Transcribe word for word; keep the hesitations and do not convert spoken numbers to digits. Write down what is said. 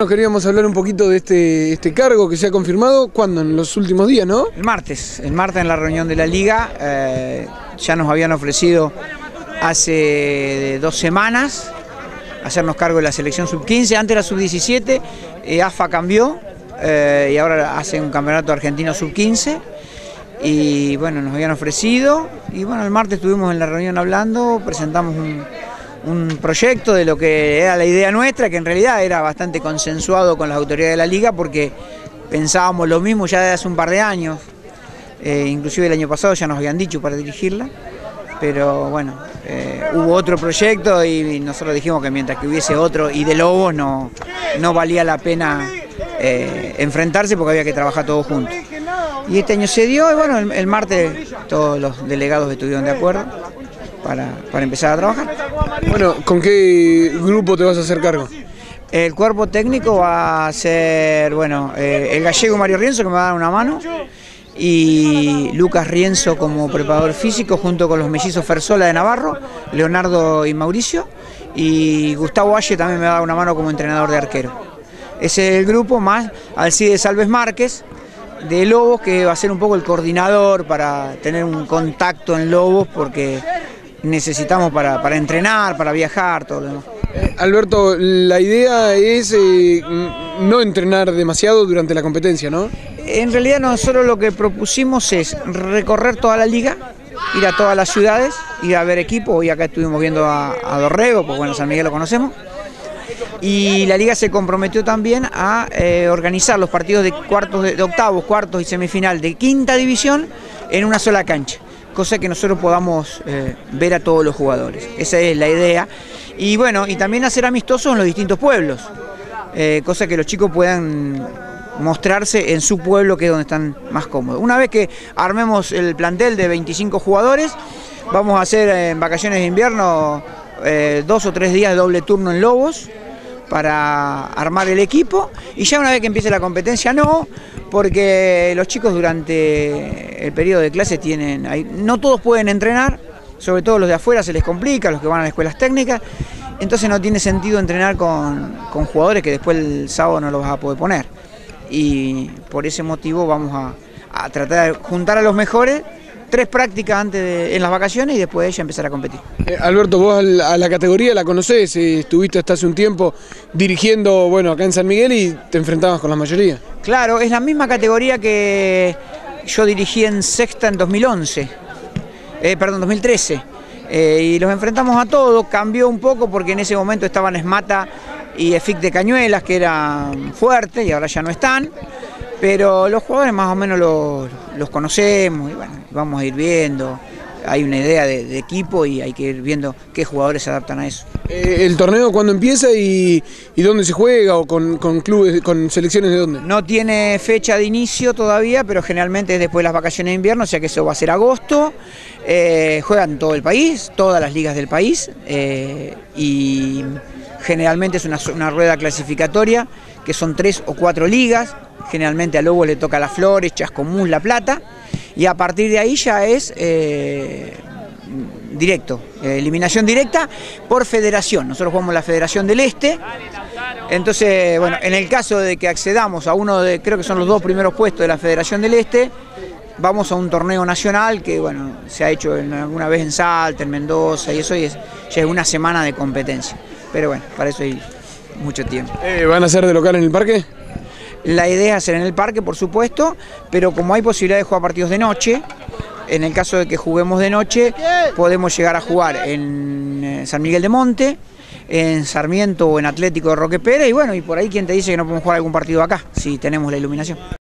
Queríamos hablar un poquito de este, este cargo que se ha confirmado, ¿cuándo? En los últimos días, ¿no? El martes, el martes en la reunión de la Liga, eh, ya nos habían ofrecido hace dos semanas hacernos cargo de la selección sub quince, antes era sub diecisiete, eh, A F A cambió eh, y ahora hace un campeonato argentino sub quince y bueno, nos habían ofrecido y bueno, el martes estuvimos en la reunión hablando, presentamos un... un proyecto de lo que era la idea nuestra, que en realidad era bastante consensuado con las autoridades de la Liga porque pensábamos lo mismo ya desde hace un par de años, eh, inclusive el año pasado ya nos habían dicho para dirigirla, pero bueno, eh, hubo otro proyecto y nosotros dijimos que mientras que hubiese otro y de Lobos no, no valía la pena eh, enfrentarse porque había que trabajar todos juntos. Y este año se dio y bueno, el, el martes todos los delegados estuvieron de acuerdo Para, para empezar a trabajar. Bueno, ¿con qué grupo te vas a hacer cargo? El cuerpo técnico va a ser, bueno, eh, el gallego Mario Rienzo, que me va a dar una mano, y Lucas Rienzo como preparador físico, junto con los mellizos Fersola de Navarro, Leonardo y Mauricio, y Gustavo Valle también me va a dar una mano como entrenador de arquero. Ese es el grupo, más Alcides Alves Márquez, de Lobos, que va a ser un poco el coordinador para tener un contacto en Lobos, porque necesitamos para, para entrenar, para viajar, todo lo demás. Eh, Alberto, la idea es eh, no entrenar demasiado durante la competencia, ¿no? En realidad nosotros lo que propusimos es recorrer toda la liga, ir a todas las ciudades, ir a ver equipos. Hoy acá estuvimos viendo a, a Dorrego, pues bueno, San Miguel lo conocemos. Y la liga se comprometió también a eh, organizar los partidos de cuartos, de, de octavos, cuartos y semifinal de quinta división en una sola cancha, cosa que nosotros podamos eh, ver a todos los jugadores. Esa es la idea. Y bueno, y también hacer amistosos en los distintos pueblos, eh, cosa que los chicos puedan mostrarse en su pueblo, que es donde están más cómodos. Una vez que armemos el plantel de veinticinco jugadores, vamos a hacer en vacaciones de invierno eh, dos o tres días de doble turno en Lobos para armar el equipo, y ya una vez que empiece la competencia no, porque los chicos durante el periodo de clase tienen, no todos pueden entrenar, sobre todo los de afuera se les complica, los que van a las escuelas técnicas, entonces no tiene sentido entrenar con, con jugadores que después el sábado no los vas a poder poner, y por ese motivo vamos a, a tratar de juntar a los mejores, tres prácticas antes de, en las vacaciones, y después de ella empezar a competir. Eh, Alberto, vos a la, a la categoría la conocés, eh, estuviste hasta hace un tiempo dirigiendo, bueno, acá en San Miguel y te enfrentabas con la mayoría. Claro, es la misma categoría que yo dirigí en sexta en dos mil once, eh, perdón, dos mil trece, eh, y los enfrentamos a todos. Cambió un poco porque en ese momento estaban Esmata y Efic de Cañuelas, que eran fuertes, y ahora ya no están. Pero los jugadores más o menos los, los conocemos y bueno, vamos a ir viendo, hay una idea de, de equipo y hay que ir viendo qué jugadores se adaptan a eso. Eh, ¿El torneo cuándo empieza y, y dónde se juega, o con, con clubes, con selecciones de dónde? No tiene fecha de inicio todavía, pero generalmente es después de las vacaciones de invierno, o sea que eso va a ser agosto. Eh, juegan todo el país, todas las ligas del país, eh, y generalmente es una, una rueda clasificatoria, que son tres o cuatro ligas. Generalmente a Lobos le toca Las Flores, Chascomús, La Plata, y a partir de ahí ya es eh, directo, eh, eliminación directa por federación. Nosotros jugamos la Federación del Este, entonces, bueno, en el caso de que accedamos a uno de, creo que son los dos primeros puestos de la Federación del Este, vamos a un torneo nacional que, bueno, se ha hecho en, alguna vez en Salta, en Mendoza, y eso y es, ya es una semana de competencia. Pero bueno, para eso hay mucho tiempo. Eh, ¿Van a ser de local en el parque? La idea es hacer en el parque, por supuesto, pero como hay posibilidad de jugar partidos de noche, en el caso de que juguemos de noche, podemos llegar a jugar en San Miguel de Monte, en Sarmiento o en Atlético de Roque Pérez, y bueno, y por ahí quien te dice que no podemos jugar algún partido acá, si tenemos la iluminación.